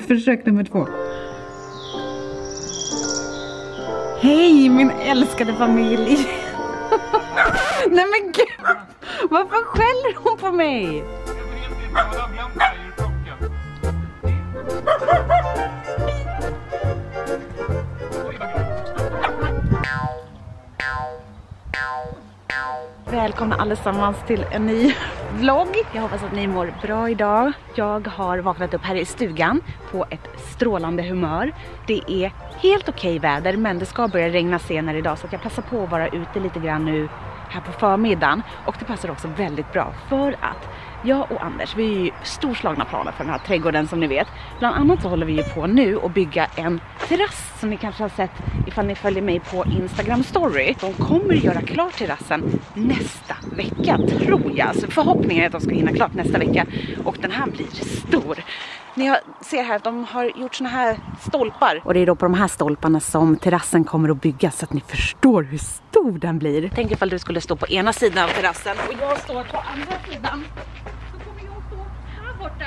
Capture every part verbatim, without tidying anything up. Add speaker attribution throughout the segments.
Speaker 1: Försök nummer två. Hej min älskade familj. Nej men gud. Varför skäller hon på mig? Välkomna allesammans till en ny vlogg. Jag hoppas att ni mår bra idag. Jag har vaknat upp här i stugan på ett strålande humör. Det är helt okej väder, men det ska börja regna senare idag, så att jag passar på att vara ute lite grann nu här på förmiddagen. Och det passar också väldigt bra för att jag och Anders, vi är ju storslagna planer för den här trädgården som ni vet. Bland annat så håller vi ju på nu att bygga en terrass som ni kanske har sett ifall ni följer mig på Instagram story. De kommer göra klart terrassen nästa vecka, tror jag. Så förhoppningen är att de ska hinna klart nästa vecka. Och den här blir stor. Ni ser här att de har gjort såna här stolpar. Och det är då på de här stolparna som terrassen kommer att byggas, så att ni förstår hur stor den blir. Tänk ifall du skulle stå på ena sidan av terrassen och jag står på andra sidan. Så kommer jag stå här borta.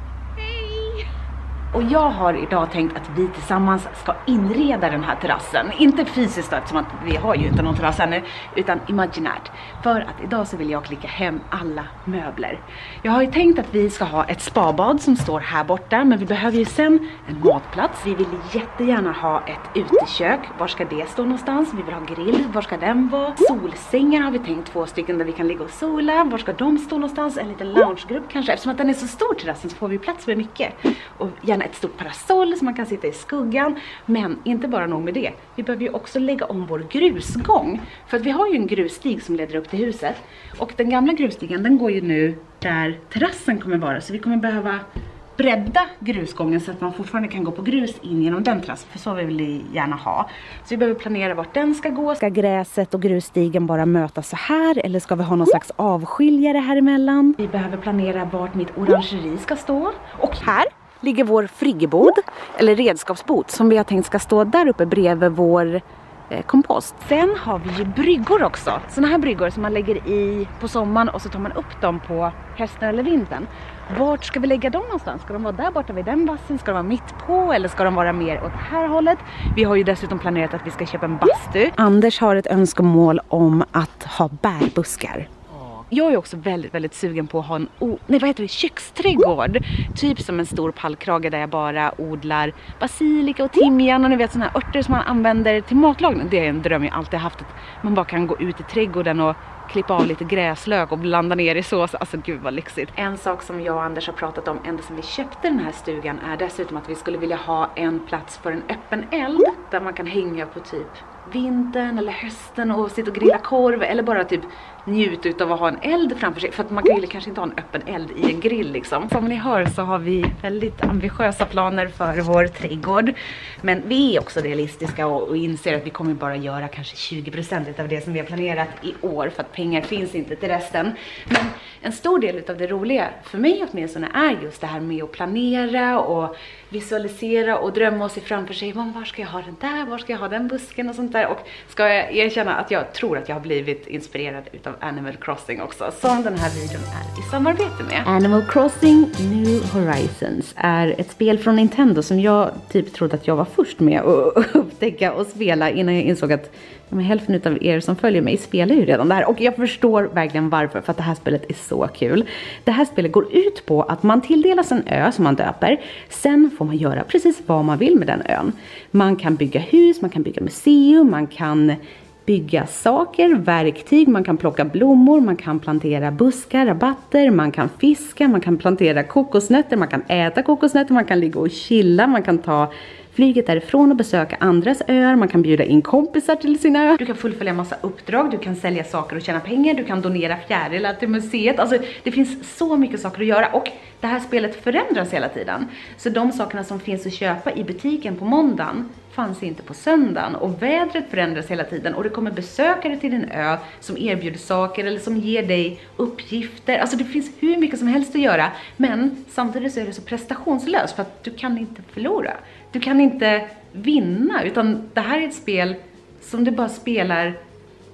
Speaker 1: Hej! Och jag har idag tänkt att vi tillsammans ska inreda den här terrassen. Inte fysiskt då, eftersom att vi har ju inte någon terrass ännu, utan imaginärt. För att idag så vill jag klicka hem alla möbler. Jag har ju tänkt att vi ska ha ett spabad som står här borta, men vi behöver ju sen en matplats. Vi vill jättegärna ha ett utekök. Var ska det stå någonstans? Vi vill ha grill. Var ska den vara? Solsängar har vi tänkt, två stycken där vi kan ligga och sola. Var ska de stå någonstans? En liten loungegrupp kanske. Eftersom att den är så stor terrassen så får vi plats med mycket. Och gärna ett stort parasoll så man kan sitta i skuggan. Men inte bara nog med det. Vi behöver ju också lägga om vår grusgång. För att vi har ju en grusstig som leder upp till huset. Och den gamla grusstigen, den går ju nu där terrassen kommer vara. Så vi kommer behöva bredda grusgången så att man fortfarande kan gå på grus in genom den terrassen. För så vill vi gärna ha. Så vi behöver planera vart den ska gå. Ska gräset och grusstigen bara mötas så här? Eller ska vi ha någon slags avskiljare här emellan? Vi behöver planera vart mitt orangeri ska stå. Och här ligger vår friggebod, eller redskapsbod, som vi har tänkt ska stå där uppe bredvid vår eh, kompost. Sen har vi ju bryggor också. Såna här bryggor som man lägger i på sommaren och så tar man upp dem på hösten eller vintern. Vart ska vi lägga dem någonstans? Ska de vara där borta vid den vassen? Ska de vara mitt på? Eller ska de vara mer åt det här hållet? Vi har ju dessutom planerat att vi ska köpa en bastu. Anders har ett önskemål om att ha bärbuskar. Jag är också väldigt, väldigt sugen på att ha en oh, nej, vad heter det? köksträdgård. Typ som en stor pallkrage där jag bara odlar basilika och timjan och ni vet sådana här örter som man använder till matlagning. Det är en dröm jag alltid haft, att man bara kan gå ut i trädgården och klippa av lite gräslök och blanda ner i sås. Alltså gud vad lyxigt. En sak som jag och Anders har pratat om ända sedan vi köpte den här stugan är dessutom att vi skulle vilja ha en plats för en öppen eld där man kan hänga på typ vintern eller hösten och sitta och grilla korv eller bara typ njuta utav att ha en eld framför sig, för att man kan ju kanske inte ha en öppen eld i en grill liksom. Som ni hör så har vi väldigt ambitiösa planer för vår trädgård, men vi är också realistiska och, och inser att vi kommer bara göra kanske tjugo procent av det som vi har planerat i år, för att pengar finns inte till resten. Men en stor del av det roliga för mig åtminstone är just det här med att planera och visualisera och drömma och se framför sig, var ska jag ha den där, var ska jag ha den busken och sånt där. Och ska jag erkänna att jag tror att jag har blivit inspirerad utav Animal Crossing också, som den här videon är i samarbete med. Animal Crossing New Horizons är ett spel från Nintendo som jag typ trodde att jag var först med att upptäcka och spela, innan jag insåg att men hälften av er som följer mig spelar ju redan där. Och jag förstår verkligen varför, för att det här spelet är så kul. Det här spelet går ut på att man tilldelas en ö som man döper. Sen får man göra precis vad man vill med den ön. Man kan bygga hus, man kan bygga museum, man kan bygga saker, verktyg, man kan plocka blommor, man kan plantera buskar, rabatter, man kan fiska, man kan plantera kokosnötter, man kan äta kokosnötter, man kan ligga och chilla, man kan ta flyget därifrån och besöka andras öar, man kan bjuda in kompisar till sina öar. Du kan fullfölja massa uppdrag, du kan sälja saker och tjäna pengar, du kan donera fjärilar till museet. Alltså det finns så mycket saker att göra, och det här spelet förändras hela tiden. Så de sakerna som finns att köpa i butiken på måndagen fanns inte på söndagen, och vädret förändras hela tiden, och det kommer besökare till din ö som erbjuder saker eller som ger dig uppgifter. Alltså det finns hur mycket som helst att göra, men samtidigt så är det så prestationslöst för att du kan inte förlora. Du kan inte vinna, utan det här är ett spel som du bara spelar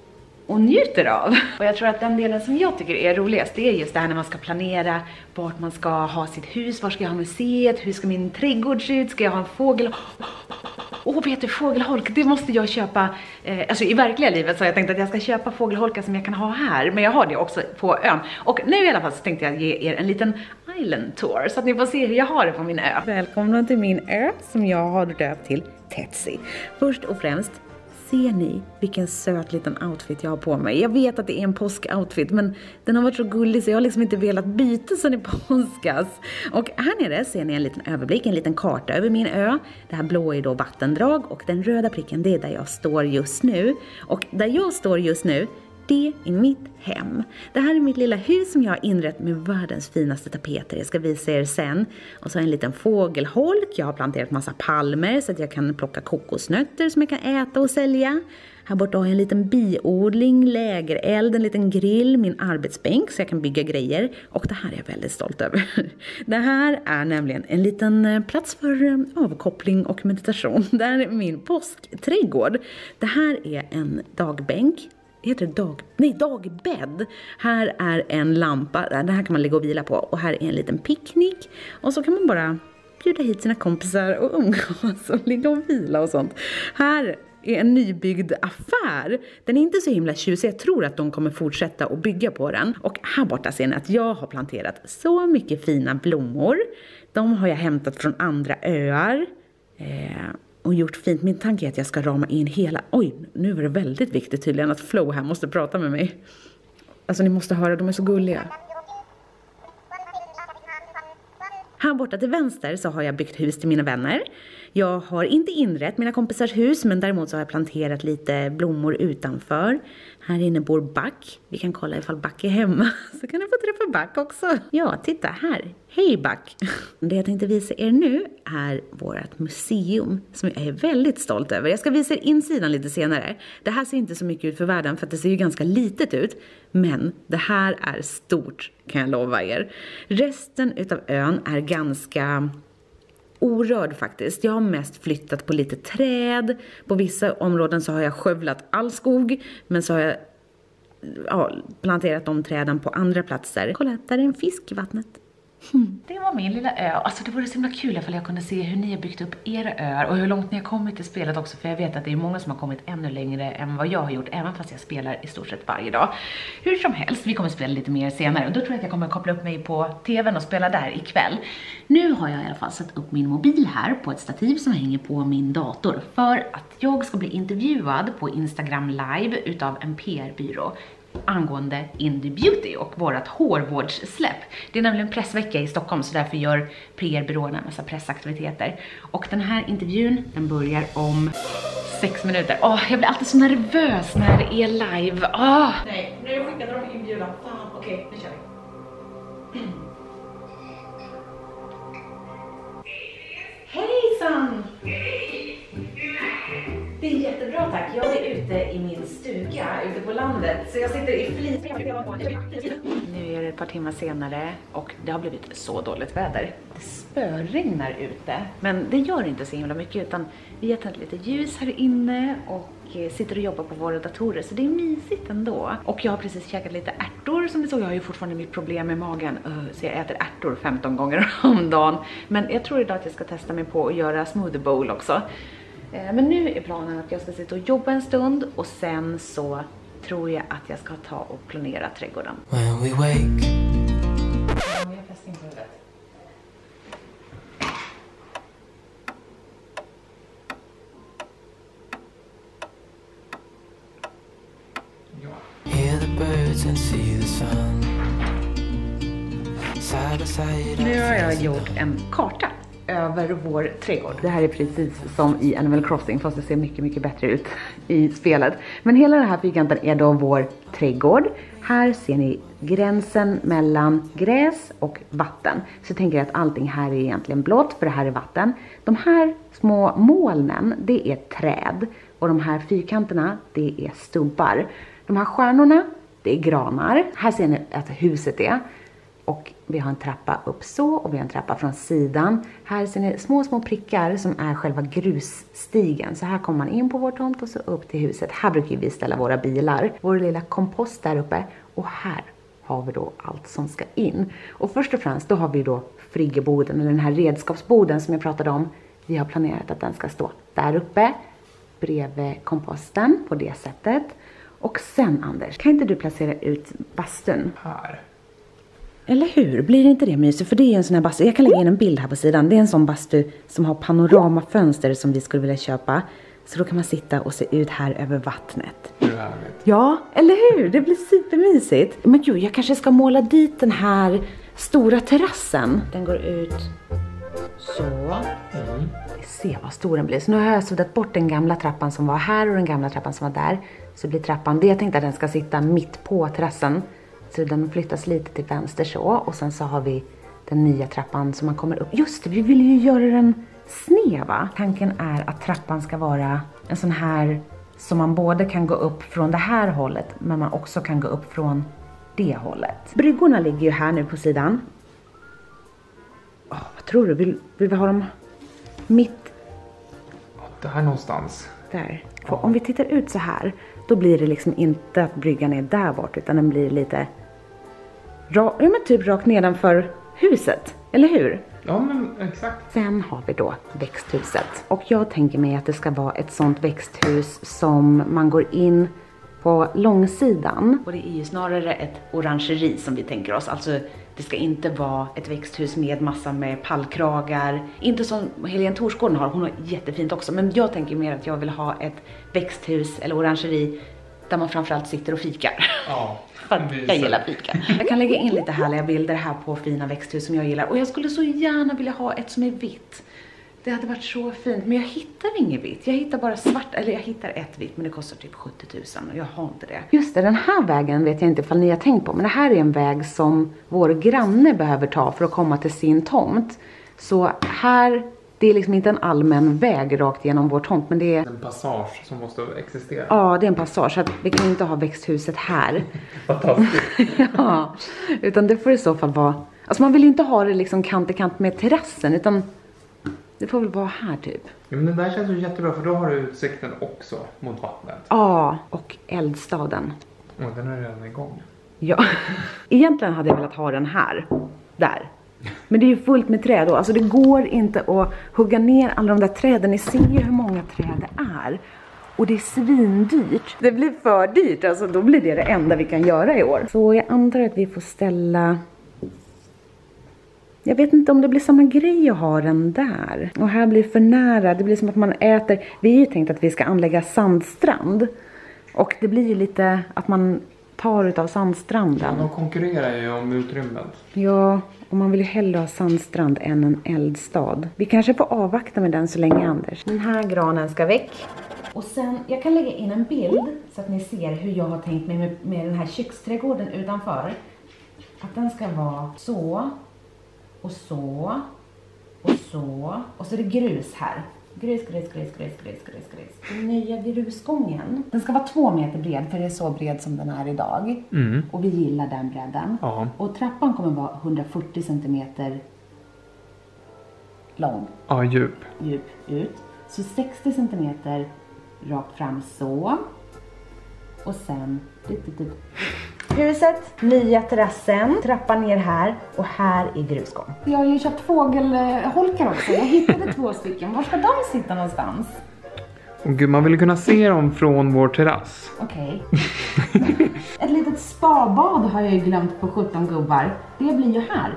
Speaker 1: och njuter av. Och jag tror att den delen som jag tycker är roligast, det är just det här när man ska planera vart man ska ha sitt hus, var ska jag ha museet, hur ska min trädgård se ut, ska jag ha en fågel... Åh, oh, vet du, fågelholk, det måste jag köpa. Eh, alltså i verkliga livet så har jag tänkt att jag ska köpa fågelholkar som jag kan ha här. Men jag har det också på ön. Och nu i alla fall så tänkte jag ge er en liten island tour. Så att ni får se hur jag har det på min ö. Välkomna till min ö som jag har döpt till Tetsi. Först och främst, ser ni vilken söt liten outfit jag har på mig? Jag vet att det är en påskoutfit, men den har varit så gullig så jag har liksom inte velat byta sen i påskas. Och här nere ser ni en liten överblick, en liten karta över min ö. Det här blå är då vattendrag och den röda pricken, det är där jag står just nu. Och där jag står just nu, det är mitt hem. Det här är mitt lilla hus som jag har inrett med världens finaste tapeter. Jag ska visa er sen. Och så en liten fågelholk. Jag har planterat massa palmer så att jag kan plocka kokosnötter som jag kan äta och sälja. Här borta har jag en liten biodling, lägereld, en liten grill, min arbetsbänk så jag kan bygga grejer. Och det här är jag väldigt stolt över. Det här är nämligen en liten plats för avkoppling och meditation. Det här är min påskträdgård. Det här är en dagbänk. Heter det dag... Nej, dagbädd. Här är en lampa. Det här kan man ligga och vila på. Och här är en liten picknick. Och så kan man bara bjuda hit sina kompisar och umgås och ligga och vila och sånt. Här är en nybyggd affär. Den är inte så himla tjusig. Jag tror att de kommer fortsätta att bygga på den. Och här borta ser ni att jag har planterat så mycket fina blommor. De har jag hämtat från andra öar. Eh... Och gjort fint. Min tanke är att jag ska rama in hela... Oj, nu är det väldigt viktigt tydligen att Flo här måste prata med mig. Alltså ni måste höra, de är så gulliga. Här borta till vänster så har jag byggt hus till mina vänner. Jag har inte inrett mina kompisars hus, men däremot så har jag planterat lite blommor utanför. Här inne bor Back. Vi kan kolla ifall Back är hemma. Så kan ni få träffa Back också. Ja, titta här. Hej Back. Det jag tänkte visa er nu är vårt museum som jag är väldigt stolt över. Jag ska visa er insidan lite senare. Det här ser inte så mycket ut för världen för att det ser ju ganska litet ut. Men det här är stort, kan jag lova er. Resten utav ön är ganska... orörd faktiskt. Jag har mest flyttat på lite träd. På vissa områden så har jag skövlat all skog. Men så har jag ja, planterat de träden på andra platser. Kolla, där är en fisk i vattnet. Hmm. Det var min lilla ö. Alltså det vore så himla kul ifall jag kunde se hur ni har byggt upp era öar. Och hur långt ni har kommit i spelet också. För jag vet att det är många som har kommit ännu längre än vad jag har gjort. Även fast jag spelar i stort sett varje dag. Hur som helst, vi kommer spela lite mer senare. Och då tror jag att jag kommer koppla upp mig på tvn och spela där ikväll. Nu har jag i alla fall satt upp min mobil här på ett stativ som hänger på min dator. För att jag ska bli intervjuad på Instagram live utav en P R-byrå. Angående Indie Beauty och vårat hårvårdssläpp. Det är nämligen pressvecka i Stockholm så därför gör P R-byråerna en massa pressaktiviteter. Och den här intervjun, den börjar om sex minuter. Åh, jag blir alltid så nervös när det är live. Åh! Nej, nu skickade de inbjudan. Fan, okej, nu kör vi. Mm. Hejsan! Det är jättebra tack. Jag är ute i min stuga ute på landet. Så jag sitter i flis. Nu är det ett par timmar senare och det har blivit så dåligt väder. Det spöregnar ute. Men det gör inte så himla mycket utan vi har tänt lite ljus här inne och sitter och jobbar på våra datorer. Så det är mysigt ändå. Och jag har precis käkat lite ärtor som ni såg. Jag har ju fortfarande mitt problem med magen. Så jag äter ärtor femton gånger om dagen. Men jag tror idag att jag ska testa mig på att göra smoothie bowl också. Men nu är planen att jag ska sitta och jobba en stund och sen så tror jag att jag ska ta och planera trädgården. When we wake. Jag fäster in på huvudet. Hear the birds and see the sun. Side by side. Nu har jag gjort en karta över vår trädgård. Det här är precis som i Animal Crossing fast det ser mycket mycket bättre ut i spelet. Men hela den här fyrkanten är då vår trädgård. Här ser ni gränsen mellan gräs och vatten. Så jag tänker att allting här är egentligen blått för det här är vatten. De här små molnen, det är träd. Och de här fyrkanterna, det är stumpar. De här stjärnorna, det är granar. Här ser ni att huset är. Och vi har en trappa upp så och vi har en trappa från sidan. Här ser ni små små prickar som är själva grusstigen. Så här kommer man in på vår tomt och så upp till huset. Här brukar vi ställa våra bilar. Vår lilla kompost där uppe. Och här har vi då allt som ska in. Och först och främst då har vi då friggeboden, eller den här redskapsboden som jag pratade om. Vi har planerat att den ska stå där uppe bredvid komposten på det sättet. Och sen Anders, kan inte du placera ut bastun?
Speaker 2: Här.
Speaker 1: Eller hur? Blir inte det mysigt? För det är en sån här bastu. Jag kan lägga in en bild här på sidan. Det är en sån bastu som har panoramafönster som vi skulle vilja köpa. Så då kan man sitta och se ut här över vattnet.
Speaker 2: Det är härligt.
Speaker 1: Ja, eller hur? Det blir supermysigt. Men gud, jag kanske ska måla dit den här stora terrassen. Den går ut så.
Speaker 2: Mm.
Speaker 1: Se vad stor den blir. Så nu har jag suddat bort den gamla trappan som var här och den gamla trappan som var där. Så blir trappan, det jag tänkte att den ska sitta mitt på terrassen. Så den flyttas lite till vänster så. Och sen så har vi den nya trappan som man kommer upp. Just det, vi vill ju göra den sneva. Tanken är att trappan ska vara en sån här som man både kan gå upp från det här hållet. Men man också kan gå upp från det hållet. Bryggorna ligger ju här nu på sidan. Oh, vad tror du? Vill, vill vi ha dem mitt?
Speaker 2: Ja, där någonstans.
Speaker 1: Där. För om vi tittar ut så här, då blir det liksom inte att bryggan är där bort, utan den blir lite ra- ja, men typ rakt nedanför huset, eller hur?
Speaker 2: Ja, men exakt.
Speaker 1: Sen har vi då växthuset. Och jag tänker mig att det ska vara ett sånt växthus som man går in på långsidan. Och det är ju snarare ett orangeri som vi tänker oss. Alltså det ska inte vara ett växthus med massa med pallkragar. Inte som Helene Torsgården har, hon har jättefint också. Men jag tänker mer att jag vill ha ett växthus eller orangeri där man framförallt sitter och fikar.
Speaker 2: Ja,
Speaker 1: För att jag gillar fika. Jag kan lägga in lite härliga bilder här på fina växthus som jag gillar. Och jag skulle så gärna vilja ha ett som är vitt. Det hade varit så fint, men jag hittar inget vitt. Jag hittar bara svart, eller jag hittar ett vitt, men det kostar typ sjuttio tusen och jag har inte det. Just det, den här vägen vet jag inte ifall ni har tänkt på, men det här är en väg som vår granne behöver ta för att komma till sin tomt. Så här, det är liksom inte en allmän väg rakt genom vår tomt, men det är
Speaker 2: en passage som måste existera.
Speaker 1: Ja, det är en passage, så att vi kan inte ha växthuset här.
Speaker 2: Fantastiskt.
Speaker 1: Ja, utan det får i så fall vara, alltså man vill ju inte ha det liksom kant i kant med terrassen, utan det får väl vara här typ.
Speaker 2: Ja, men den där känns ju jättebra, för då har du utsikten också mot vattnet.
Speaker 1: Ja, och eldstaden.
Speaker 2: Och den är redan igång.
Speaker 1: Ja, egentligen hade jag velat ha den här, där. Men det är ju fullt med träd då, alltså det går inte att hugga ner alla de där träden. Ni ser ju hur många träd det är. Och det är svindyrt. Det blir för dyrt, alltså då blir det det enda vi kan göra i år. Så jag antar att vi får ställa... Jag vet inte om det blir samma grej att ha den där. Och här blir för nära. Det blir som att man äter... Vi är ju tänkt att vi ska anlägga sandstrand. Och det blir ju lite att man tar utav sandstranden.
Speaker 2: Ja, de konkurrerar ju om utrymmet.
Speaker 1: Ja, och man vill ju hellre ha sandstrand än en eldstad. Vi kanske får avvakta med den så länge, Anders. Den här granen ska väck. Och sen, jag kan lägga in en bild så att ni ser hur jag har tänkt mig med, med den här köksträdgården utanför. Att den ska vara så... Och så, och så, och så är det grus här. Grus, grus, grus, grus, grus, grus, grus. Den nya grusgången. Den ska vara två meter bred, för det är så bred som den är idag.
Speaker 2: Mm.
Speaker 1: Och vi gillar den bredden.
Speaker 2: Ja.
Speaker 1: Och trappan kommer vara hundrafyrtio centimeter lång.
Speaker 2: Ja, djup.
Speaker 1: Djup ut. Så sextio centimeter rakt fram så. Och sen... Huset, nya terrassen, trappan ner här och här är grusgång. Jag har ju köpt fågelholkar också. Jag hittade två stycken. Var ska de sitta någonstans?
Speaker 2: Och gud, man vill kunna se dem från vår terrass.
Speaker 1: Okej. Okay. Ett litet spabad har jag ju glömt på sjutton gubbar. Det blir ju här.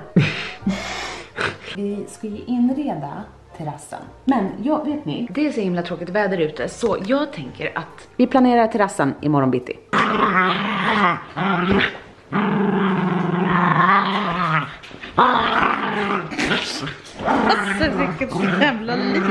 Speaker 1: Vi ska ju inreda terrassen. Men jag vet ni, det är så himla tråkigt väder ute, så jag tänker att vi planerar terrassen imorgon bitti. Alltså vilket jävla liv.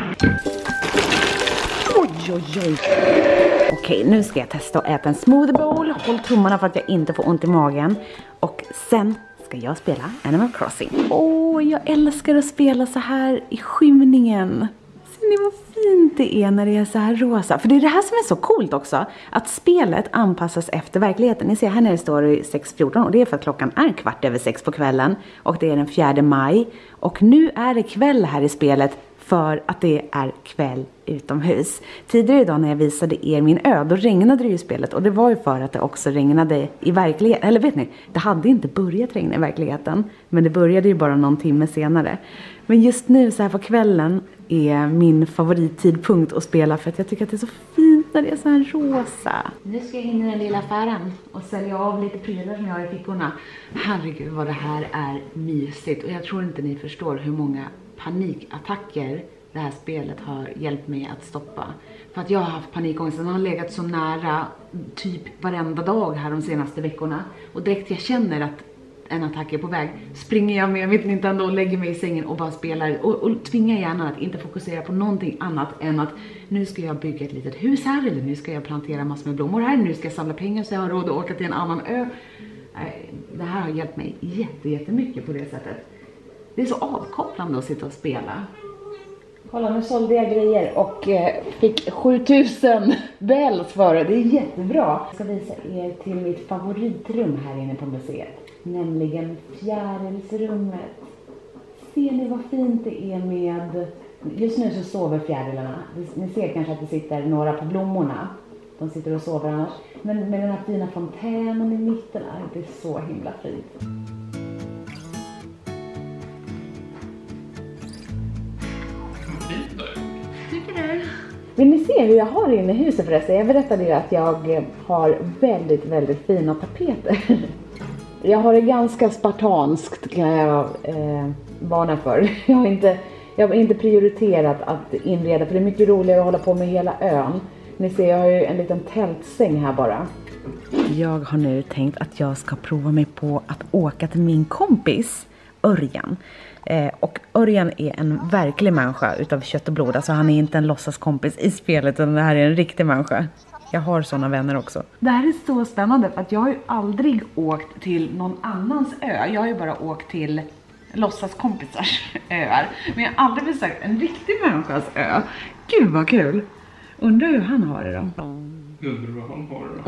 Speaker 1: Oj oj oj. Okej, nu ska jag testa att äta en smoothie bowl. Håll tummarna för att jag inte får ont i magen. Och sen ska jag spela Animal Crossing. Åh, oh, jag älskar att spela så här i skymningen. Se Ser ni vad fint det är när det är så här rosa? För det är det här som är så coolt också. Att spelet anpassas efter verkligheten. Ni ser här när det står i sex fjorton. Och det är för att klockan är kvart över sex på kvällen. Och det är den fjärde maj. Och nu är det kväll här i spelet. För att det är kväll utomhus. Tidigare idag när jag visade er min ö, då regnade det ju i spelet. Och det var ju för att det också regnade i verkligheten. Eller vet ni, det hade inte börjat regna i verkligheten. Men det började ju bara någon timme senare. Men just nu så här på kvällen är min favorittidpunkt att spela. För att jag tycker att det är så fint när det är så här rosa. Nu ska jag in i den lilla affären och sälja av lite prylar som jag har i fickorna. Herregud vad det här är mysigt. Och jag tror inte ni förstår hur många panikattacker det här spelet har hjälpt mig att stoppa. För att jag har haft panikångest. Den har legat så nära typ varenda dag här de senaste veckorna. Och direkt jag känner att en attack är på väg, springer jag med mitt Nintendo och lägger mig i sängen och bara spelar. Och, och tvingar hjärnan att inte fokusera på någonting annat än att nu ska jag bygga ett litet hus här. Eller nu ska jag plantera massor med blommor här. Nu ska jag samla pengar så jag har råd att åka till en annan ö. Det här har hjälpt mig jätte, jättemycket på det sättet. Det är så avkopplande att sitta och spela. Kolla, nu sålde jag grejer och eh, fick sjutusen bells för det. Det är jättebra. Jag ska visa er till mitt favoritrum här inne på museet. Nämligen fjärilsrummet. Ser ni vad fint det är med... Just nu så sover fjärilarna. Ni ser kanske att det sitter några på blommorna. De sitter och sover annars. Men med den här fina fontänen i mitten, det är så himla fint. Vill ni se hur jag har inne i huset förresten? Jag berättade ju att jag har väldigt, väldigt fina tapeter. Jag har det ganska spartanskt, kan jag eh, varna för. Jag har, inte, jag har inte prioriterat att inreda, för det är mycket roligare att hålla på med hela ön. Ni ser, jag har ju en liten tältsäng här bara. Jag har nu tänkt att jag ska prova mig på att åka till min kompis Örjan. Eh, och Örjan är en verklig människa utav kött och blod. Alltså han är inte en låtsaskompis i spelet, utan det här är en riktig människa. Jag har såna vänner också. Det här är så spännande för att jag har ju aldrig åkt till någon annans ö. Jag har ju bara åkt till låtsaskompisars öar. Men jag har aldrig besökt en riktig människas ö. Gud vad kul. Undrar hur han har det då.
Speaker 2: Undrar hur han har det då.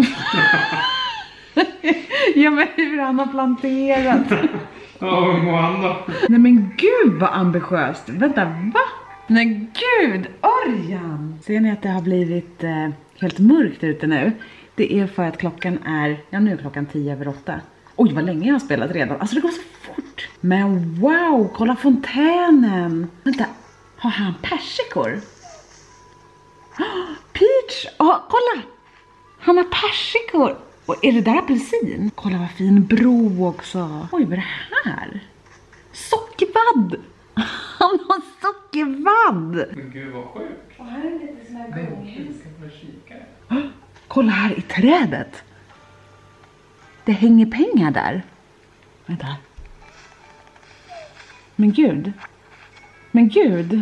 Speaker 1: Ja, men hur han har planterat.
Speaker 2: Ja, vad mår han då?
Speaker 1: Nej men gud vad ambitiöst. Vänta, va? Nej gud, Örjan. Ser ni att det har blivit eh, helt mörkt ute nu? Det är för att klockan är, ja nu är klockan tio över åtta. Oj vad länge jag har spelat redan. Alltså det går så fort. Men wow, kolla fontänen. Vänta, har han persikor? Oh, Peach, oh, kolla. Han har persikor. Och är det där apelsin? Kolla vad fin bro också. Oj, vad är det här? Sockervadd! Han har sockervadd!
Speaker 2: Men gud vad sjukt.
Speaker 1: Och här är lite sån här gånghus.
Speaker 2: Oh,
Speaker 1: kolla här i trädet. Det hänger pengar där. Vänta. Men gud. Men gud.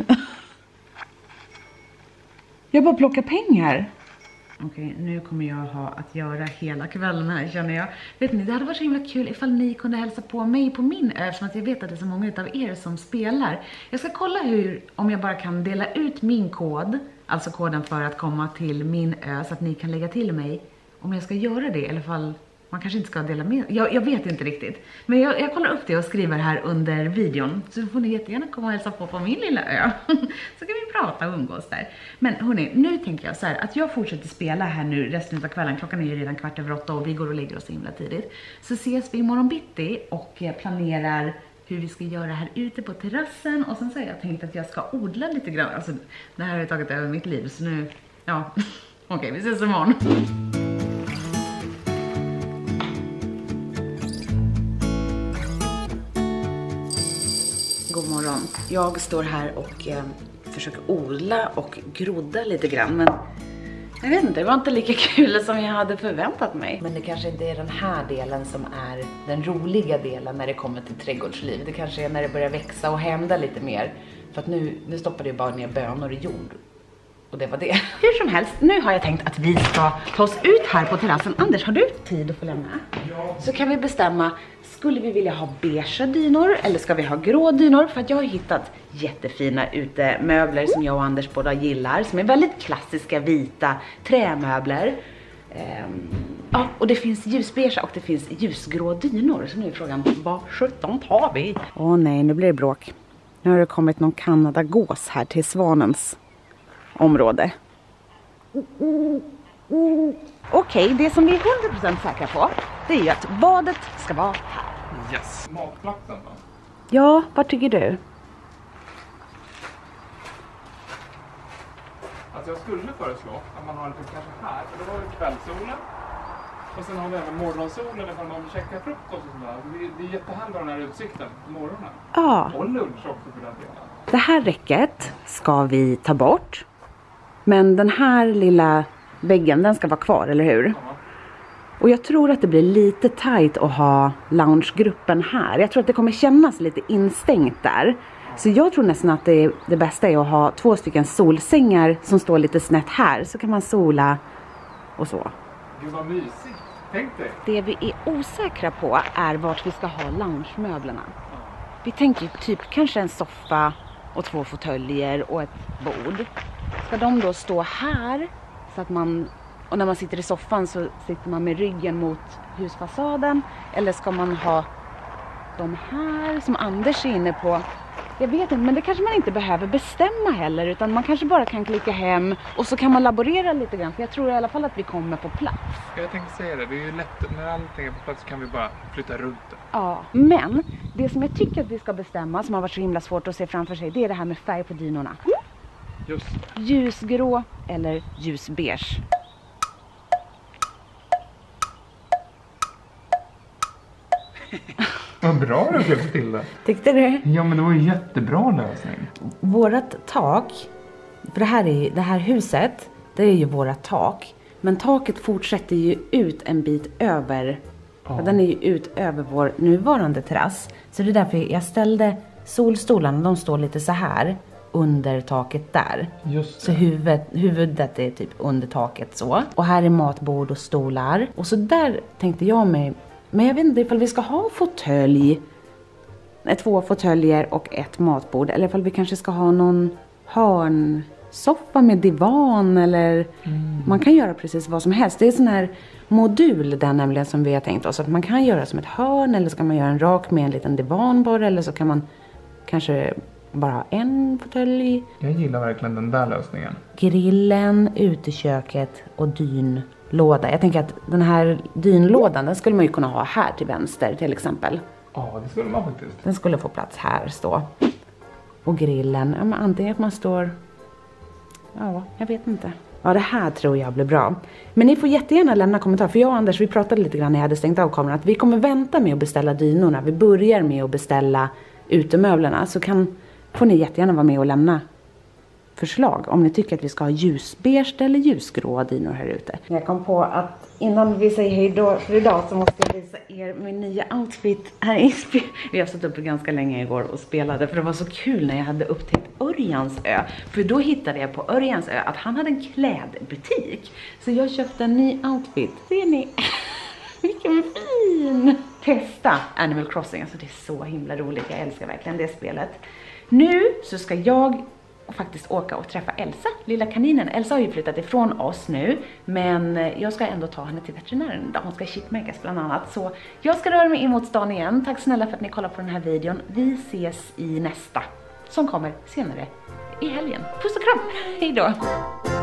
Speaker 1: Jag bara plockar pengar. Okej, nu kommer jag ha att göra hela kvällen här, känner jag. Vet ni, det hade varit så himla kul ifall ni kunde hälsa på mig på min ö, eftersom att jag vet att det är så många av er som spelar. Jag ska kolla hur, om jag bara kan dela ut min kod, alltså koden för att komma till min ö, så att ni kan lägga till mig. Om jag ska göra det, i alla fall, man kanske inte ska dela med. Jag, jag vet inte riktigt. Men jag, jag kollar upp det och skriver här under videon. Så får ni jättegärna komma och hälsa på på min lilla ö. Så kan vi prata och umgås där. Men hörni, nu tänker jag så här att jag fortsätter spela här nu resten av kvällen. Klockan är ju redan kvart över åtta och vi går och lägger oss himla tidigt. Så ses vi imorgon bitti och planerar hur vi ska göra här ute på terrassen. Och sen så har jag tänkt att jag ska odla lite grann. Alltså det här har ju tagit över mitt liv så nu, ja. Okej, vi ses imorgon. God morgon. Jag står här och eh, försöker odla och grodda lite grann. Men jag vet inte, det var inte lika kul som jag hade förväntat mig. Men det kanske inte är den här delen som är den roliga delen när det kommer till trädgårdsliv. Det kanske är när det börjar växa och hända lite mer. För att nu, nu stoppar det bara ner bönor i jord. Och det var det. Hur som helst, nu har jag tänkt att vi ska ta oss ut här på terrassen. Anders, har du tid att få lämna?
Speaker 2: Ja.
Speaker 1: Så kan vi bestämma, skulle vi vilja ha beige dynor eller ska vi ha grå dynor? För att jag har hittat jättefina utemöbler som jag och Anders båda gillar. Som är väldigt klassiska vita trämöbler. Um, ja, och det finns ljusbeige och det finns ljusgrå dynor. Så nu är frågan, vad sjutton tar vi? Åh oh, nej, nu blir det bråk. Nu har det kommit någon kanadagås här till svanens område. Okej, okay, det som vi är hundra procent säkra på, det är ju att badet ska vara här.
Speaker 2: Yes. Matplatsen då?
Speaker 1: Ja, vad tycker du?
Speaker 2: Alltså jag skulle föreslå att man har det kanske här, för då har vi kvällssolen. Och sen har vi även morgonsolen ifall man vill käka frukost och sådär. Det, det är jättehärligt den här utsikten på morgonen.
Speaker 1: Ja.
Speaker 2: Och lunch också för den delen.
Speaker 1: Det här räcket ska vi ta bort. Men den här lilla väggen, den ska vara kvar, eller hur? Ja. Och jag tror att det blir lite tajt att ha loungegruppen här. Jag tror att det kommer kännas lite instängt där. Så jag tror nästan att det, det bästa är att ha två stycken solsängar som står lite snett här. Så kan man sola och så.
Speaker 2: Gud vad mysigt. Tänk dig.
Speaker 1: Det vi är osäkra på är vart vi ska ha loungemöblerna. Vi tänker typ kanske en soffa och två fåtöljer och ett bord. Ska de då stå här så att man, och när man sitter i soffan så sitter man med ryggen mot husfasaden, eller ska man ha de här som Anders är inne på? Jag vet inte, men det kanske man inte behöver bestämma heller, utan man kanske bara kan klicka hem och så kan man laborera lite grann, för jag tror i alla fall att vi kommer på plats.
Speaker 2: Jag tänkte säga det, det är ju lätt, när allting är på plats kan vi bara flytta runt det.
Speaker 1: Ja, men det som jag tycker att vi ska bestämma, som har varit så himla svårt att se framför sig, det är det här med färg på dynorna.
Speaker 2: Just det.
Speaker 1: Ljusgrå eller ljusbeige.
Speaker 2: Vad bra du hjälpte till det.
Speaker 1: Tyckte du?
Speaker 2: Ja, men det var en jättebra lösning.
Speaker 1: Vårat tak, för det här, är, det här huset, det är ju vårat tak. Men taket fortsätter ju ut en bit över, ja. Den är ju ut över vår nuvarande terrass. Så det är därför jag ställde solstolarna, de står lite så här under taket där.
Speaker 2: Just det.
Speaker 1: Så huvudet, huvudet är typ under taket så. Och här är matbord och stolar. Och så där tänkte jag mig, men jag vet inte ifall vi ska ha fåtölj, två fåtöljer och ett matbord. Eller ifall vi kanske ska ha någon hörnsoffa med divan. Eller mm. Man kan göra precis vad som helst. Det är sån här modul där nämligen som vi har tänkt oss. Att man kan göra som ett hörn, eller så kan man göra en rak med en liten divan bara. Eller så kan man kanske bara ha en fåtölj.
Speaker 2: Jag gillar verkligen den där lösningen.
Speaker 1: Grillen, uteköket och dynlåda. Jag tänker att den här dynlådan, den skulle man ju kunna ha här till vänster till exempel.
Speaker 2: Ja, det skulle man faktiskt.
Speaker 1: Den skulle få plats här stå. Och grillen, ja, men antingen att man står... Ja, jag vet inte. Ja, det här tror jag blir bra. Men ni får jättegärna lämna kommentarer. För jag och Anders, vi pratade lite grann när jag hade stängt av kameran. Att vi kommer vänta med att beställa dynorna. Vi börjar med att beställa utemöblerna. Så kan, får ni jättegärna vara med och lämna förslag. Om ni tycker att vi ska ha ljusbeige eller ljusgrå dynor här ute. Jag kom på att innan vi säger hej då för idag så måste jag visa er min nya outfit här i Isby. Vi har satt upp ganska länge igår och spelade, för det var så kul när jag hade upptäckt Örjans ö. För då hittade jag på Örjans ö att han hade en klädbutik. Så jag köpte en ny outfit. Ser ni? Vilken fin! Testa Animal Crossing, alltså det är så himla roligt. Jag älskar verkligen det spelet. Nu så ska jag och faktiskt åka och träffa Elsa, lilla kaninen. Elsa har ju flyttat ifrån oss nu, men jag ska ändå ta henne till veterinären där hon ska chipmärkas bland annat. Så jag ska röra mig in mot stan igen. Tack snälla för att ni kollar på den här videon. Vi ses i nästa, som kommer senare i helgen. Puss och kram, hej då!